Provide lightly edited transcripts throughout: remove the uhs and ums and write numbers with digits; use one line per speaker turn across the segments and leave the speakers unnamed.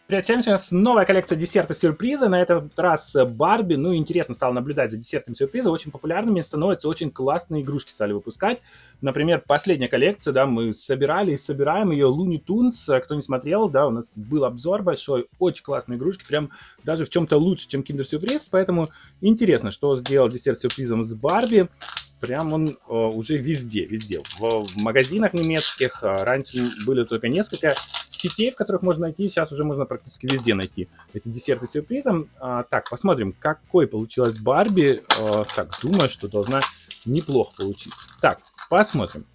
Привет всем, сейчас новая коллекция десерта-сюрприза. На этот раз Барби. Ну, интересно стало наблюдать за десертами сюрприза. Очень популярными становятся, очень классные игрушки стали выпускать. Например, последняя коллекция, да, мы собирали и собираем ее Looney Tunes. Кто не смотрел, да, у нас был обзор большой. Очень классные игрушки, прям даже в чем-то лучше, чем Kinder Сюрприз. Поэтому интересно, что сделал десерт-сюрпризом с Барби. Прям он уже везде. В магазинах немецких. Раньше были только несколько сетей, в которых можно найти. Сейчас уже можно практически везде найти эти десерты с сюрпризом. Так, посмотрим, какой получилась Барби. Так, думаю, что должна неплохо получиться. Так, посмотрим.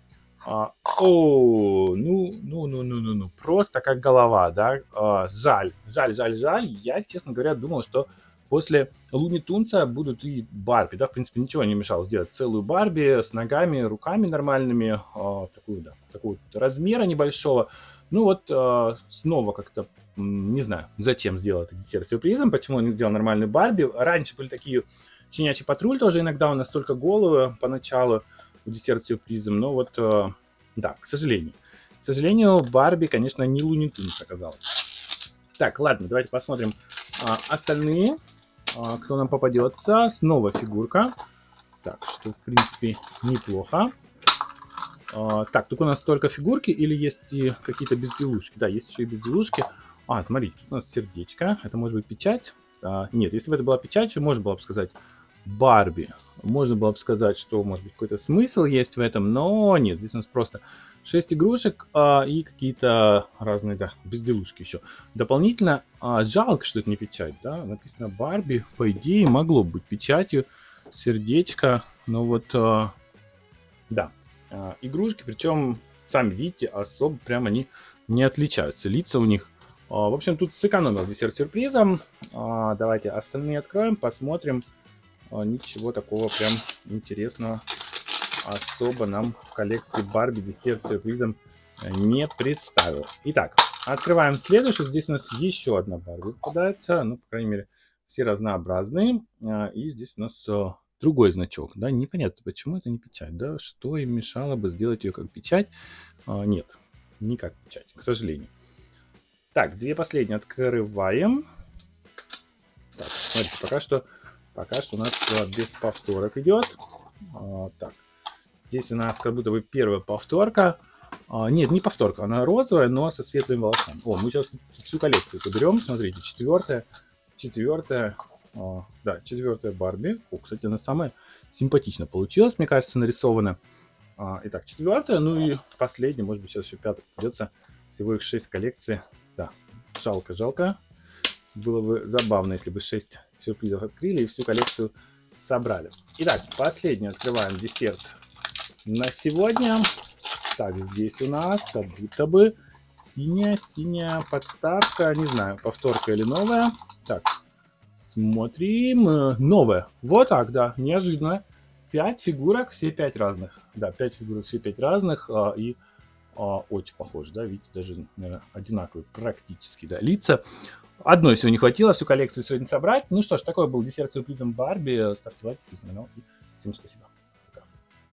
Ну, просто как голова, да. Жаль. Я, честно говоря, думал, что после Луни Тунца будут и Барби, да, в принципе, ничего не мешало сделать целую Барби с ногами, руками нормальными, такого размера небольшого. Ну вот, снова как-то, не знаю, зачем сделал этот десерт сюрпризом, почему он не сделал нормальную Барби. Раньше были такие «Щенячий патруль» тоже иногда у нас только головы поначалу у десерт сюрпризом, но вот, да, к сожалению. К сожалению, Барби, конечно, не Луни Тунс оказалась. Так, ладно, давайте посмотрим остальные, кто нам попадется. Снова фигурка. Так, что, в принципе, неплохо. Так, тут у нас только фигурки или есть и какие-то безделушки? Да, есть еще и безделушки. Смотрите, тут у нас сердечко. Это может быть печать. Нет, если бы это была печать, то можно было бы сказать Барби. Можно было бы сказать, что, может быть, какой-то смысл есть в этом, но нет. Здесь у нас просто 6 игрушек и какие-то разные, да, безделушки еще. Дополнительно, жалко, что это не печать, да. Написано Барби. По идее, могло быть печатью. Сердечко. Но вот, да. Игрушки, причем, сами видите, особо прям они не отличаются. Лица у них. В общем, тут сэкономил десерт сюрпризом. Давайте остальные откроем, посмотрим. Ничего такого прям интересного особо нам в коллекции Барби десерт сюрпризом не представил. Итак, открываем следующую. Здесь у нас еще одна Барби попадается. Ну, по крайней мере, все разнообразные. И здесь у нас другой значок, да, непонятно, почему это не печать, да, что им мешало бы сделать ее как печать. Нет, не как печать, к сожалению. Так, две последние открываем. Так, смотрите, пока что у нас без повторок идет. Так, здесь у нас как будто бы первая повторка. Нет, не повторка, она розовая, но со светлыми волосами. Мы сейчас всю коллекцию соберем, смотрите, четвертая. Да, четвертая Барби. Кстати, она самая симпатично получилась, мне кажется, нарисована. Итак, четвертая. Ну и последняя, может быть, сейчас еще пятая придется. Всего их 6 коллекций. Да, жалко. Было бы забавно, если бы 6 сюрпризов открыли и всю коллекцию собрали. Итак, последний открываем десерт на сегодня. Так, здесь у нас как будто бы синяя подставка. Не знаю, повторка или новая. Так, смотрим. Новая. Вот так, да, неожиданно. 5 фигурок, все 5 разных. Да, 5 фигурок, все 5 разных. И очень похожи, да, видите, даже, наверное, одинаковые практически, да, лица. Одной всего не хватило, всю коллекцию сегодня собрать. Ну что ж, такой был десерт с сюрпризом Барби. Ставьте лайк, подписывайтесь на канал. И всем спасибо.